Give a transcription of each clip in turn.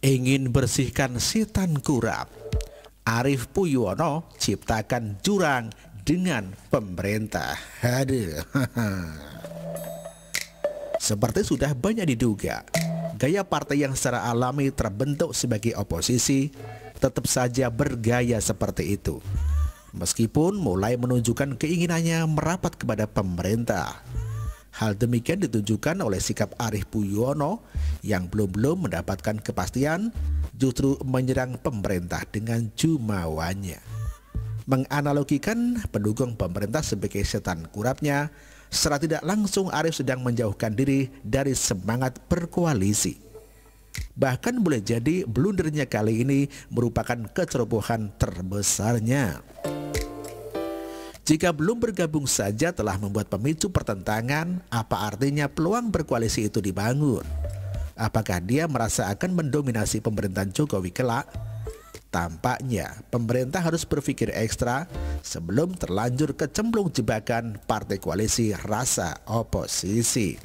Ingin bersihkan setan kurap, Arief Puyono ciptakan jurang dengan pemerintah. Aduh. Seperti sudah banyak diduga, gaya partai yang secara alami terbentuk sebagai oposisi tetap saja bergaya seperti itu, meskipun mulai menunjukkan keinginannya merapat kepada pemerintah. Hal demikian ditunjukkan oleh sikap Arief Puyono yang belum mendapatkan kepastian, justru menyerang pemerintah dengan jumawanya. Menganalogikan pendukung pemerintah sebagai setan kurapnya, secara tidak langsung Arief sedang menjauhkan diri dari semangat berkoalisi. Bahkan boleh jadi blundernya kali ini merupakan kecerobohan terbesarnya. Jika belum bergabung saja telah membuat pemicu pertentangan, apa artinya peluang berkoalisi itu dibangun? Apakah dia merasa akan mendominasi pemerintahan Jokowi kelak? Tampaknya pemerintah harus berpikir ekstra sebelum terlanjur kecemplung jebakan partai koalisi rasa oposisi.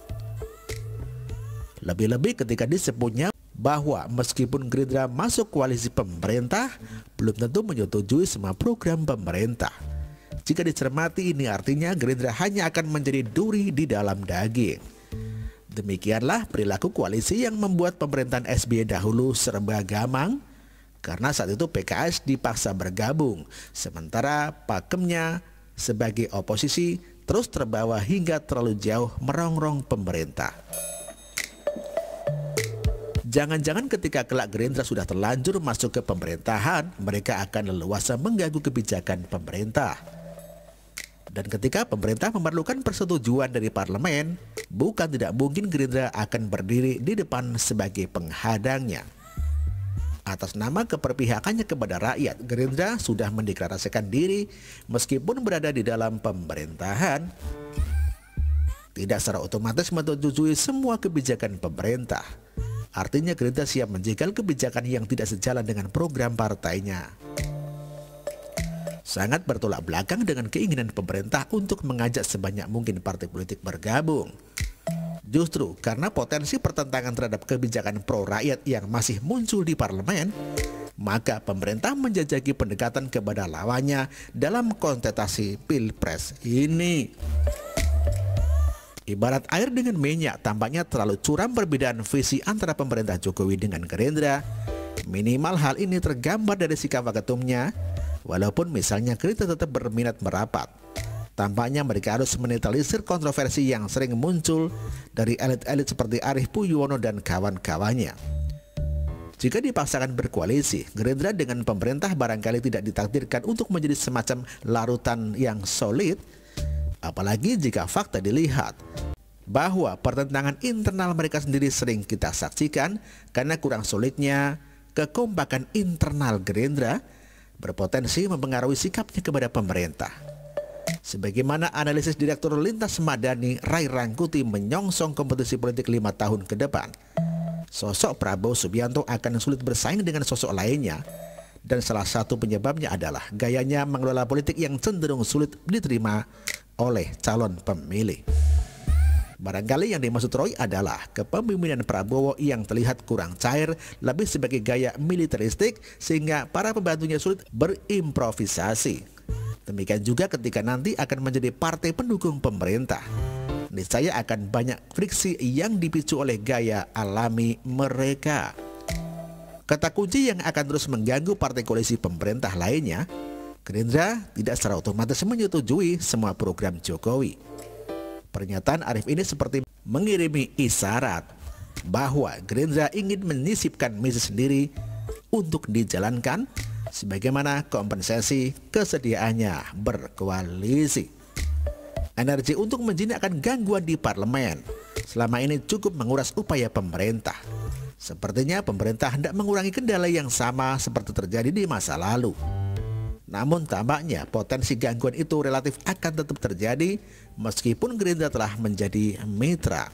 Lebih-lebih ketika disebutnya bahwa meskipun Gerindra masuk koalisi pemerintah, belum tentu menyetujui semua program pemerintah. Jika dicermati, ini artinya Gerindra hanya akan menjadi duri di dalam daging. Demikianlah perilaku koalisi yang membuat pemerintahan SBY dahulu serba gamang, karena saat itu PKS dipaksa bergabung, sementara pakemnya sebagai oposisi terus terbawa hingga terlalu jauh merongrong pemerintah. Jangan-jangan ketika kelak Gerindra sudah terlanjur masuk ke pemerintahan, mereka akan leluasa mengganggu kebijakan pemerintah. Dan ketika pemerintah memerlukan persetujuan dari parlemen, bukan tidak mungkin Gerindra akan berdiri di depan sebagai penghadangnya. Atas nama keperpihakannya kepada rakyat, Gerindra sudah mendeklarasikan diri meskipun berada di dalam pemerintahan. Tidak secara otomatis menyetujui semua kebijakan pemerintah. Artinya Gerindra siap menjegal kebijakan yang tidak sejalan dengan program partainya. Sangat bertolak belakang dengan keinginan pemerintah untuk mengajak sebanyak mungkin partai politik bergabung. Justru karena potensi pertentangan terhadap kebijakan pro rakyat yang masih muncul di parlemen, maka pemerintah menjajaki pendekatan kepada lawannya dalam kontestasi pilpres ini. Ibarat air dengan minyak, tampaknya terlalu curam perbedaan visi antara pemerintah Jokowi dengan Gerindra. Minimal hal ini tergambar dari sikap waketumnya. Walaupun misalnya Gerindra tetap berminat merapat, tampaknya mereka harus menetralisir kontroversi yang sering muncul dari elit-elit seperti Arief Puyono dan kawan-kawannya. Jika dipaksakan berkoalisi, Gerindra dengan pemerintah barangkali tidak ditakdirkan untuk menjadi semacam larutan yang solid. Apalagi jika fakta dilihat bahwa pertentangan internal mereka sendiri sering kita saksikan karena kurang solidnya kekompakan internal Gerindra berpotensi mempengaruhi sikapnya kepada pemerintah. Sebagaimana analisis Direktur Lintas Madani Ray Rangkuti menyongsong kompetisi politik 5 tahun ke depan, sosok Prabowo Subianto akan sulit bersaing dengan sosok lainnya, dan salah satu penyebabnya adalah gayanya mengelola politik yang cenderung sulit diterima oleh calon pemilih. Barangkali yang dimaksud Roy adalah kepemimpinan Prabowo yang terlihat kurang cair, lebih sebagai gaya militeristik sehingga para pembantunya sulit berimprovisasi. Demikian juga ketika nanti akan menjadi partai pendukung pemerintah. Niscaya akan banyak friksi yang dipicu oleh gaya alami mereka. Kata kunci yang akan terus mengganggu partai koalisi pemerintah lainnya, Gerindra tidak secara otomatis menyetujui semua program Jokowi. Pernyataan Arief ini seperti mengirimi isyarat bahwa Gerindra ingin menyisipkan misi sendiri untuk dijalankan sebagaimana kompensasi kesediaannya berkoalisi. Energi untuk menjinakkan gangguan di parlemen selama ini cukup menguras upaya pemerintah. Sepertinya pemerintah hendak mengurangi kendala yang sama seperti terjadi di masa lalu. Namun tampaknya potensi gangguan itu relatif akan tetap terjadi meskipun Gerindra telah menjadi mitra.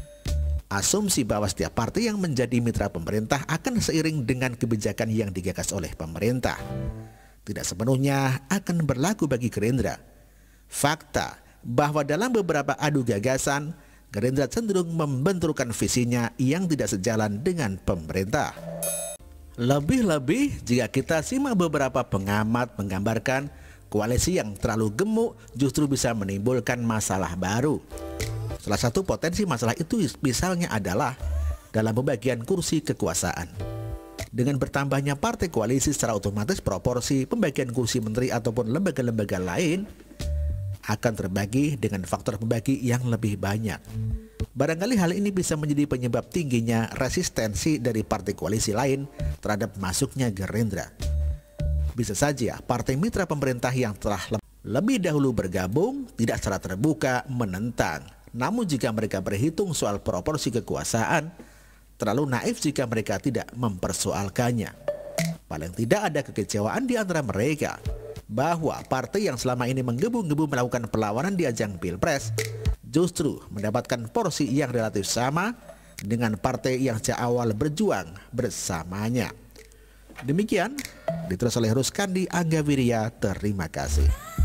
Asumsi bahwa setiap partai yang menjadi mitra pemerintah akan seiring dengan kebijakan yang digagas oleh pemerintah tidak sepenuhnya akan berlaku bagi Gerindra. Fakta bahwa dalam beberapa adu gagasan, Gerindra cenderung membenturkan visinya yang tidak sejalan dengan pemerintah. Lebih-lebih jika kita simak beberapa pengamat menggambarkan koalisi yang terlalu gemuk justru bisa menimbulkan masalah baru. Salah satu potensi masalah itu misalnya adalah dalam pembagian kursi kekuasaan. Dengan bertambahnya partai koalisi secara otomatis proporsi pembagian kursi menteri ataupun lembaga-lembaga lain akan terbagi dengan faktor pembagi yang lebih banyak. Barangkali hal ini bisa menjadi penyebab tingginya resistensi dari partai koalisi lain terhadap masuknya Gerindra. Bisa saja partai mitra pemerintah yang telah lebih dahulu bergabung tidak secara terbuka menentang. Namun jika mereka berhitung soal proporsi kekuasaan, terlalu naif jika mereka tidak mempersoalkannya. Paling tidak ada kekecewaan di antara mereka bahwa partai yang selama ini menggebu-gebu melakukan perlawanan di ajang Pilpres justru mendapatkan porsi yang relatif sama dengan partai yang sejak awal berjuang bersamanya. Demikian, ditulis oleh Ruskandi Angga Wirya. Terima kasih.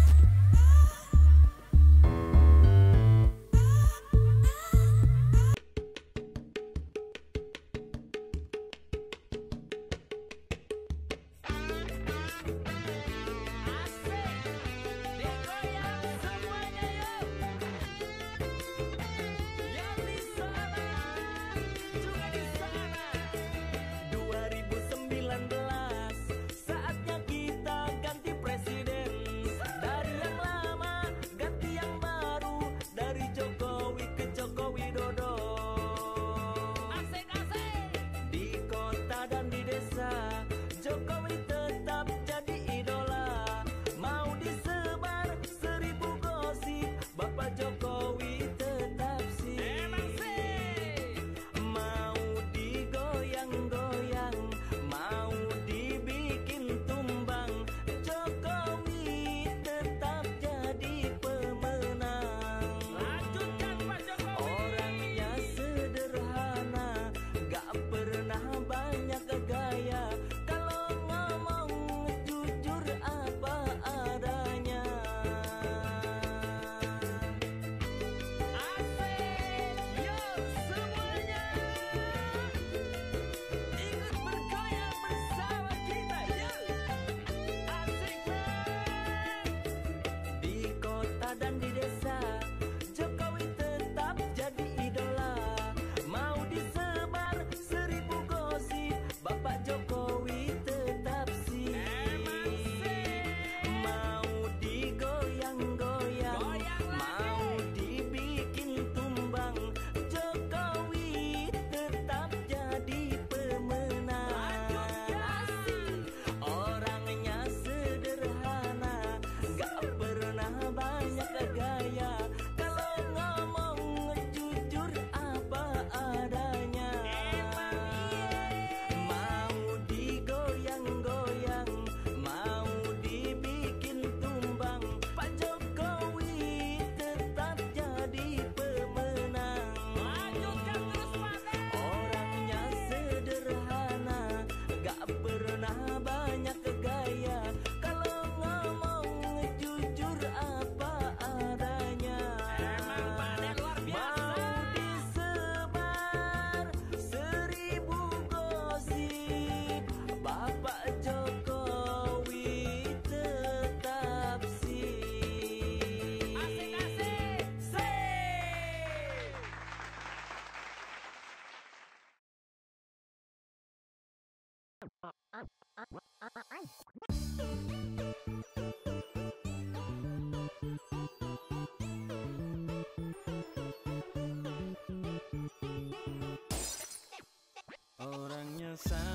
Orangnya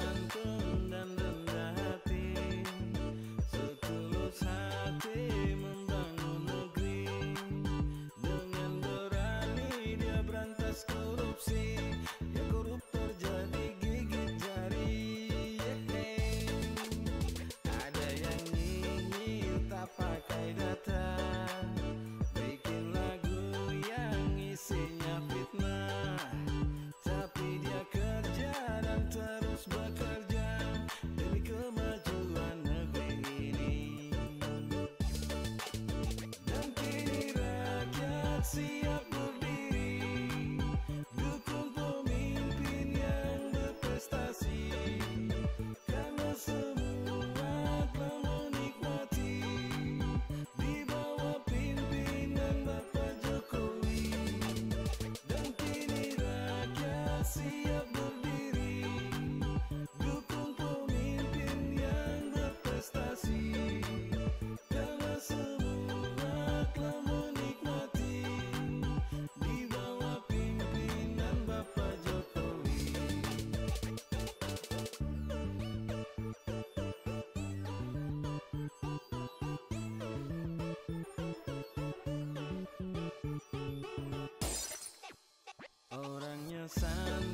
santun dan rendah hati, setulus hati membangun negeri. Dengan berani dia berantas korupsi, ya koruptor jadi gigit jari. Ada yang ingin tak pakai data, bikin lagu yang isinya fitnah, tapi dia kerja dan terus bekerja demi kemenangan.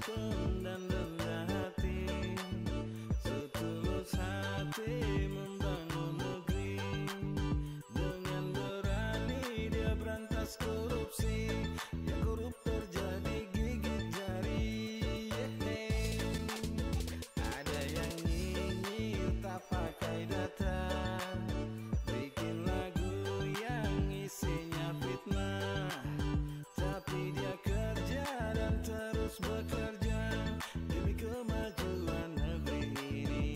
santun dan rendah hati, setulus hati membangun negeri. Dengan berani dia berantas korupsi, yang korup terjadi gigit jari. Ada yang nyinyir tak pakai data, bikin lagu yang isinya fitnah, tapi dia kerja dan terus bekerja demi kemajuan negeri ini.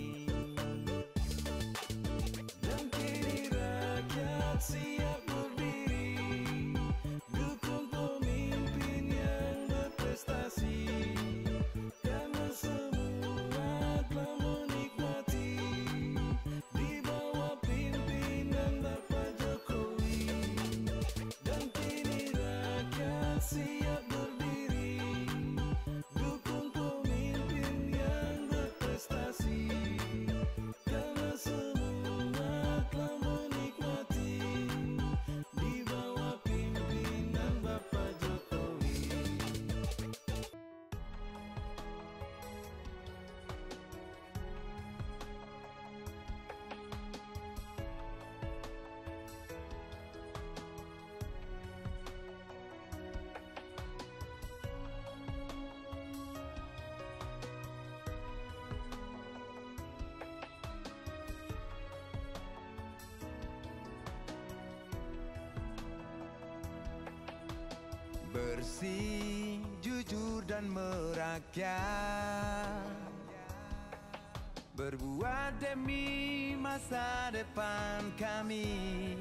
Dan kini rakyat siap berdiri, dukung pemimpin yang berprestasi, karena semua telah menikmati di bawah pimpinan Bapak Jokowi. Dan kini rakyat siap berdiri, dukung pemimpin yang berprestasi, karena semua telah menikmati di bawah pimpinan Bapak Jokowi. Bersih, jujur dan merakyat, berbuat demi masa depan kami.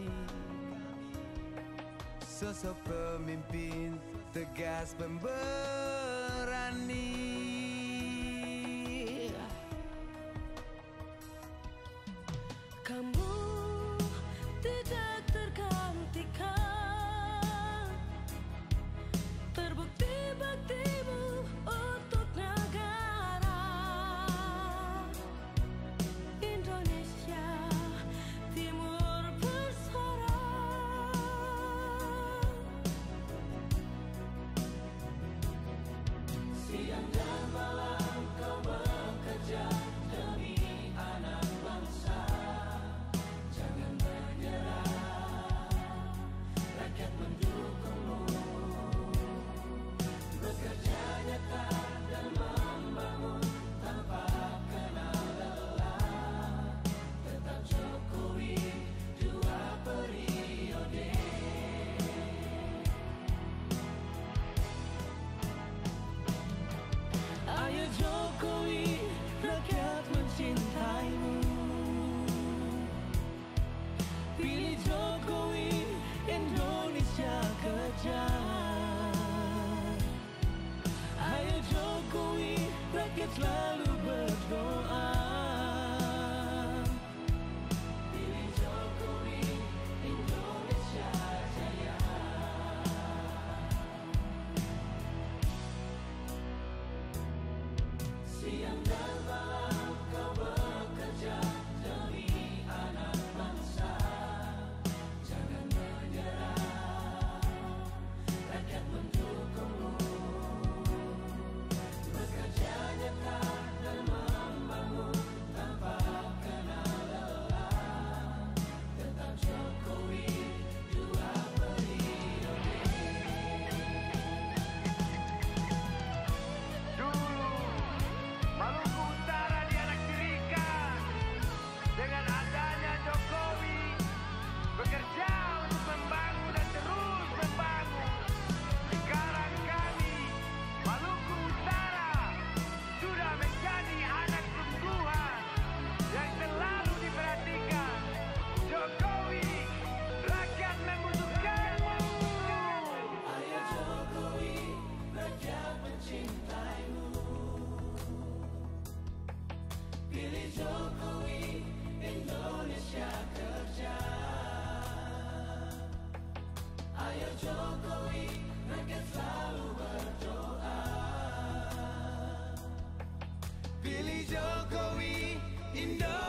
Sosok pemimpin tegas pemberani, kamu tidak tergantikan, terbukti baktimu untuk negara Indonesia Timur bersuara. Siang dan malam kau bekerja demi anak bangsa. Jangan menyerah, rakyat mendukungmu. Bekerja nyata dan membangun tanpa kenal lelah. Tetap Jokowi 2 periode. Ayo Jokowi, rakyat mencintaimu. Pilih Jokowi, Indonesia kerja. Ayo Jokowi, rakyat selalu berdoa. Pilih Jokowi, Indonesia jaya. Siang dan malam kau bekerja demi anak bangsa. Jangan menyerah, rakyat mendukungmu. Bekerja nyata dan membangun tanpa kenal lelah. Tetap Jokowi 2 periode. dulu Maluku Utara dianaktirikan. Dengan adanya Jokowi, bekerja untuk membangun dan terus membangun. Sekarang kami, Maluku Utara, sudah menjadi anak sungguhan yang selalu diperhatikan. Jokowi, rakyat membutuhkanmu. Ayo Jokowi, rakyat mencintaimu. Pilih Jokowi, Indonesia kerja. Ayo Jokowi, rakyat selalu berdoa. Pilih Jokowi, Indonesia